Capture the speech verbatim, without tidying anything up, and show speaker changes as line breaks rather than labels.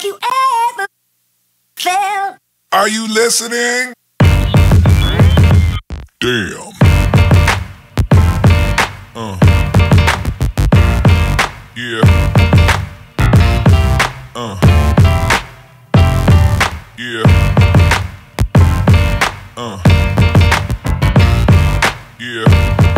Have you ever felt?
Are you listening? Damn. Uh. Yeah. Uh. Yeah. Uh. Yeah.